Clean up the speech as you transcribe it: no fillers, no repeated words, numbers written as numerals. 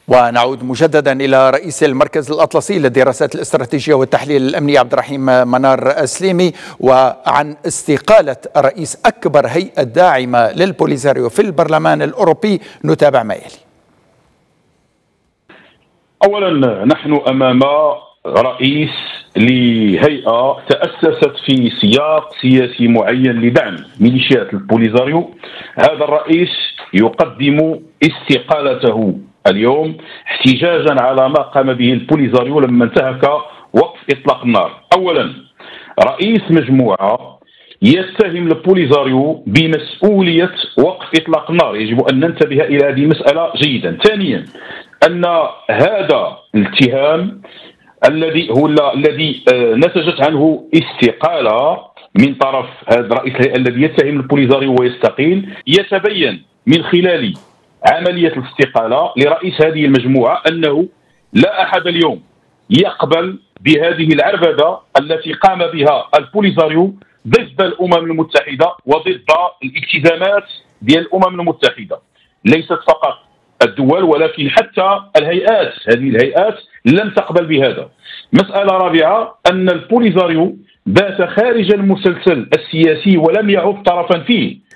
ونعود مجددا إلى رئيس المركز الأطلسي للدراسات الاستراتيجية والتحليل الأمني عبد الرحيم منار سليمي، وعن استقالة رئيس أكبر هيئة داعمة للبوليساريو في البرلمان الأوروبي. نتابع ما يلي. أولا نحن أمام رئيس لهيئة تأسست في سياق سياسي معين لدعم ميليشيات البوليساريو. هذا الرئيس يقدم استقالته اليوم احتجاجا على ما قام به البوليساريو لما انتهك وقف إطلاق النار. أولا رئيس مجموعة يتهم البوليساريو بمسؤولية وقف إطلاق النار، يجب أن ننتبه إلى هذه المسألة جيدا. ثانيا أن هذا الاتهام الذي نتجت عنه استقالة من طرف هذا رئيس الهيئة الذي يتهم البوليساريو ويستقيل، يتبين من خلال عملية الاستقالة لرئيس هذه المجموعة أنه لا أحد اليوم يقبل بهذه العربدة التي قام بها البوليساريو ضد الأمم المتحدة وضد الالتزامات ديال الأمم المتحدة. ليست فقط الدول ولكن حتى الهيئات، هذه الهيئات لم تقبل بهذا. مسألة رابعة أن البوليساريو بات خارج المسلسل السياسي ولم يعد طرفا فيه.